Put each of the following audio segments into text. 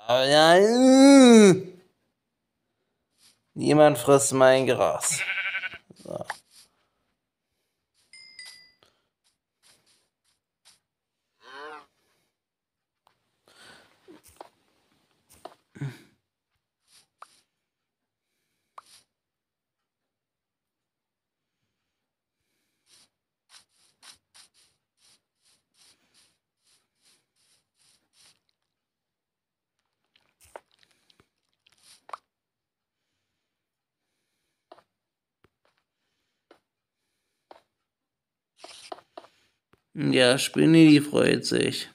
Ja, niemand frisst mein Gras. So. Ja, Spinni, die freut sich.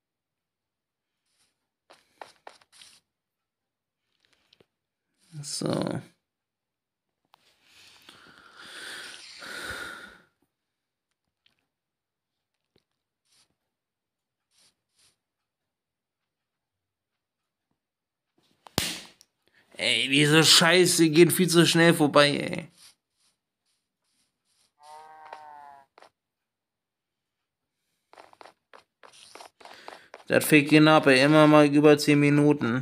So. Ey, diese Scheiße geht viel zu schnell vorbei, ey. Das fickt ihn ab, ey. Immer mal über 10 Minuten.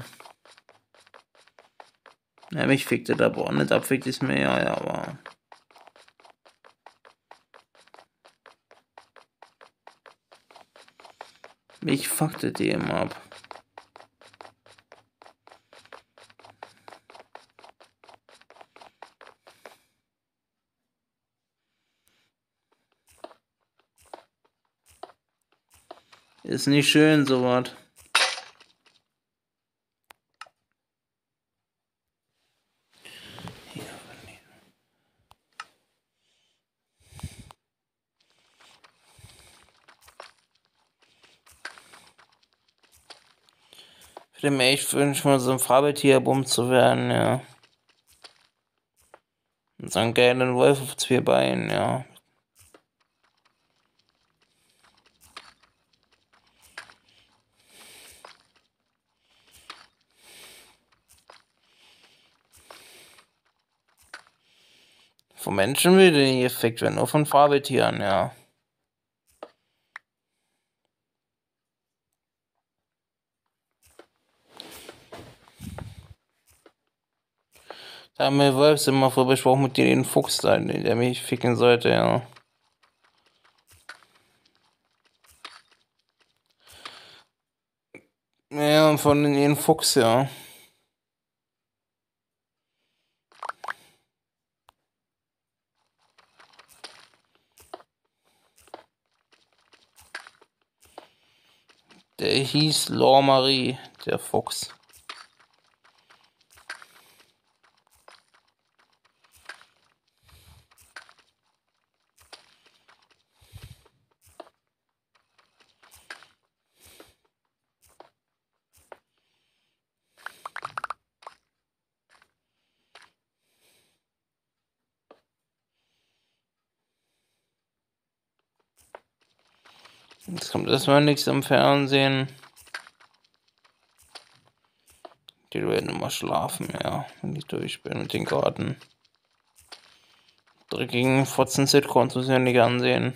Ja, mich fickt das aber auch nicht ab, fickt es mir, ja, aber. Mich fuckt das eben ab. Ist nicht schön, sowas. Ich würde mir echt wünschen, mal so ein Fabeltier-Bumm zu werden, ja. Und so einen geilen Wolf auf 2 Beinen, ja. Von Menschen will der nicht gefickt werden, nur von Fabeltieren, ja. Da haben wir Wolfs immer vor besprochen mit dir den Fuchs da, der mich ficken sollte, ja. Ja, und von den Fuchs, ja. Der hieß Laure Marie, der Fuchs. Jetzt kommt erstmal nichts im Fernsehen. Die werden immer schlafen, ja, wenn ich durch bin mit den Karten. Dreckigen Fotzen-Sitcoms muss ich ja nicht ansehen.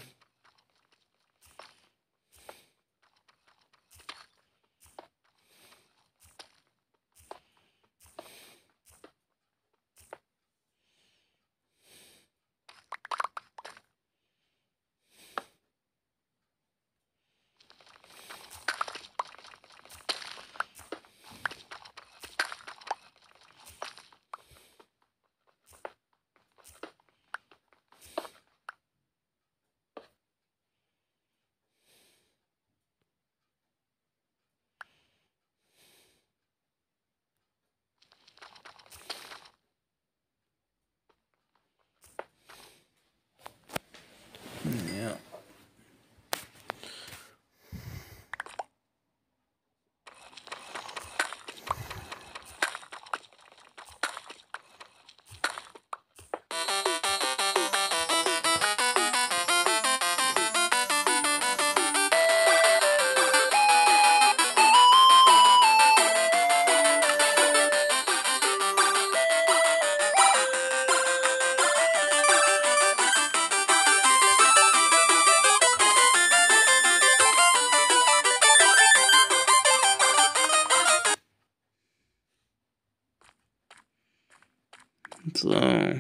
So.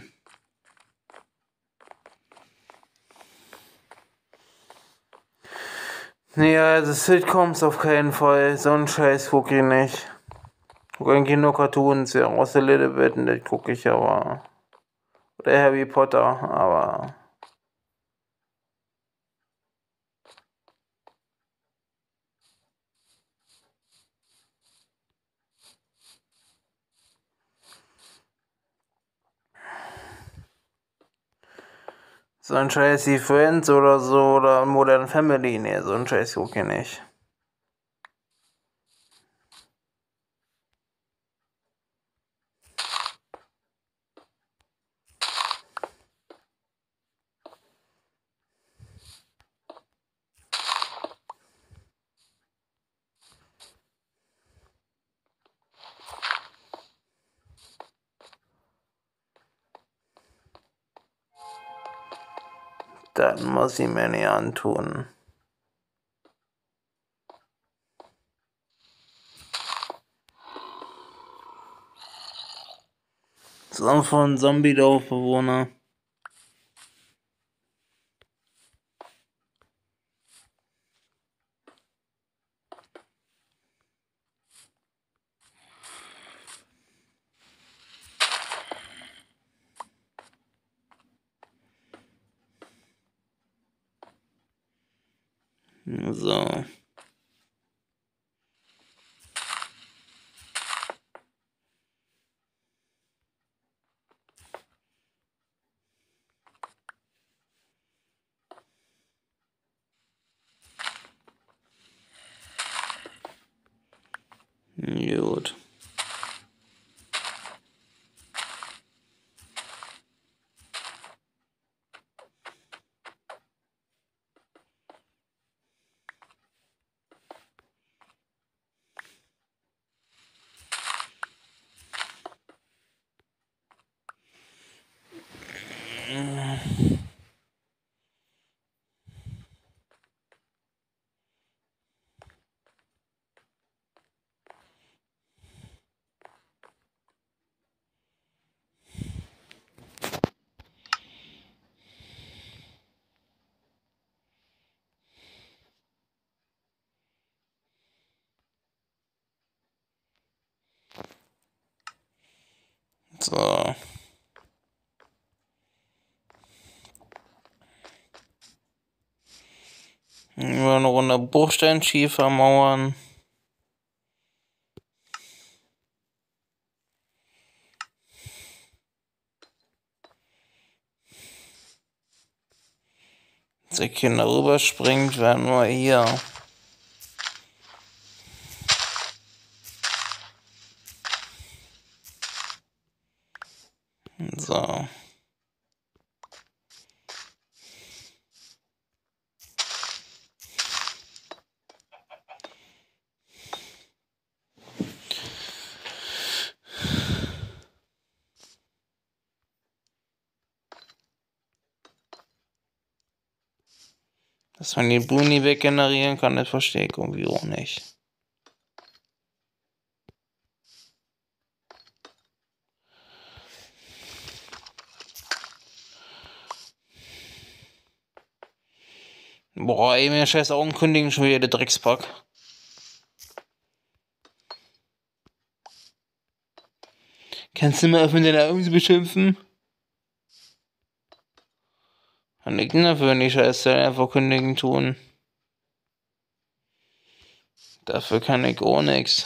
Nee, also Sitcoms auf keinen Fall. So einen Scheiß guck ich nicht. Guck eigentlich nur Cartoons, ja, außer Little Bit, das gucke ich aber. Oder Harry Potter, aber. So ein Scheiß wie Friends oder so oder Modern Family, nee, so ein Scheiß guck ich nicht. Das muss ich mir nicht antun. So von Zombie-Dorfbewohner. So. Gut. So. Über eine Runde Bruchsteinschiefer mauern. Als der Kinder rüberspringt, werden wir hier. So. Dass man den Bruni weggenerieren kann, das verstehe ich irgendwie auch nicht. Boah, ey, mir scheiß Augen kündigen schon wieder der Dreckspack. Kannst du mal öffnen, deine Augen zu beschimpfen? Kann ich denn dafür nicht scheiße einfach kündigen tun? Dafür kann ich auch nix.